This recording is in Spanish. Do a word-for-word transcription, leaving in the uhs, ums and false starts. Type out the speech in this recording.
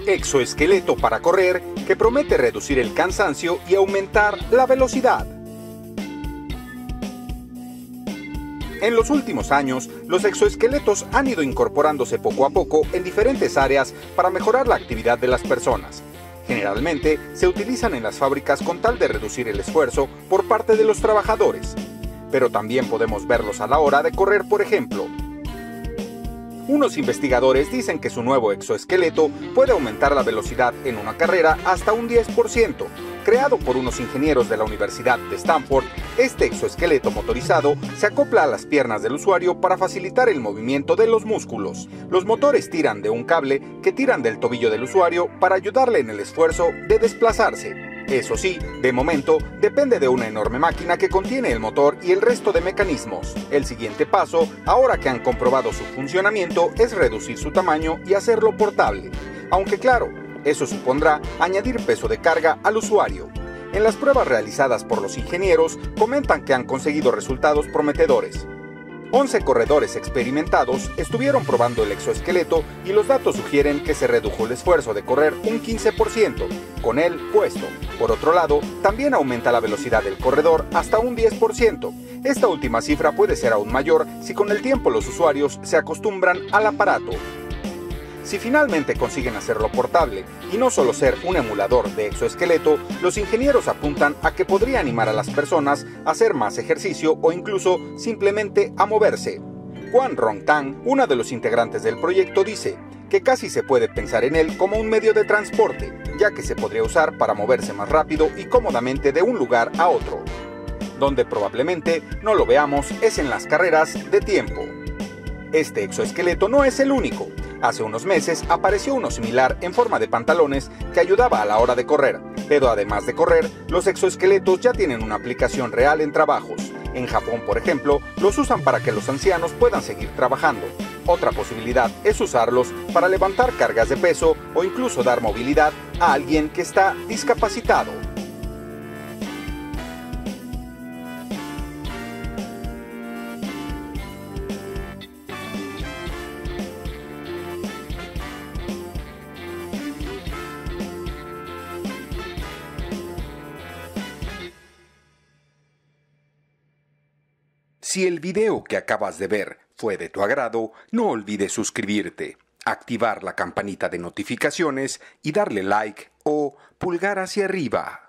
Exoesqueleto para correr que promete reducir el cansancio y aumentar la velocidad. En los últimos años, los exoesqueletos han ido incorporándose poco a poco en diferentes áreas para mejorar la actividad de las personas. Generalmente, se utilizan en las fábricas con tal de reducir el esfuerzo por parte de los trabajadores. Pero también podemos verlos a la hora de correr, por ejemplo. Unos investigadores dicen que su nuevo exoesqueleto puede aumentar la velocidad en una carrera hasta un diez por ciento. Creado por unos ingenieros de la Universidad de Stanford, este exoesqueleto motorizado se acopla a las piernas del usuario para facilitar el movimiento de los músculos. Los motores tiran de un cable que tiran del tobillo del usuario para ayudarle en el esfuerzo de desplazarse. Eso sí, de momento, depende de una enorme máquina que contiene el motor y el resto de mecanismos. El siguiente paso, ahora que han comprobado su funcionamiento, es reducir su tamaño y hacerlo portable. Aunque claro, eso supondrá añadir peso de carga al usuario. En las pruebas realizadas por los ingenieros, comentan que han conseguido resultados prometedores. once corredores experimentados estuvieron probando el exoesqueleto y los datos sugieren que se redujo el esfuerzo de correr un quince por ciento, con él puesto. Por otro lado, también aumenta la velocidad del corredor hasta un diez por ciento. Esta última cifra puede ser aún mayor si con el tiempo los usuarios se acostumbran al aparato. Si finalmente consiguen hacerlo portable y no solo ser un emulador de exoesqueleto, los ingenieros apuntan a que podría animar a las personas a hacer más ejercicio o incluso simplemente a moverse. Juan Rongtang, uno de los integrantes del proyecto, dice que casi se puede pensar en él como un medio de transporte, ya que se podría usar para moverse más rápido y cómodamente de un lugar a otro. Donde probablemente no lo veamos es en las carreras de tiempo. Este exoesqueleto no es el único. Hace unos meses apareció uno similar en forma de pantalones que ayudaba a la hora de correr, pero además de correr, los exoesqueletos ya tienen una aplicación real en trabajos. En Japón, por ejemplo, los usan para que los ancianos puedan seguir trabajando. Otra posibilidad es usarlos para levantar cargas de peso o incluso dar movilidad a alguien que está discapacitado. Si el video que acabas de ver fue de tu agrado, no olvides suscribirte, activar la campanita de notificaciones y darle like o pulgar hacia arriba.